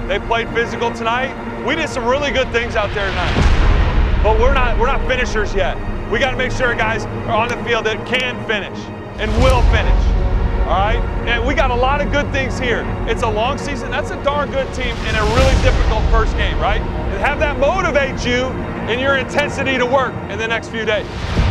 They played physical tonight. We did some really good things out there tonight. But we're not finishers yet. We got to make sure guys are on the field that can finish and will finish. All right? And we got a lot of good things here. It's a long season. That's a darn good team in a really difficult first game, right? And have that motivate you in your intensity to work in the next few days.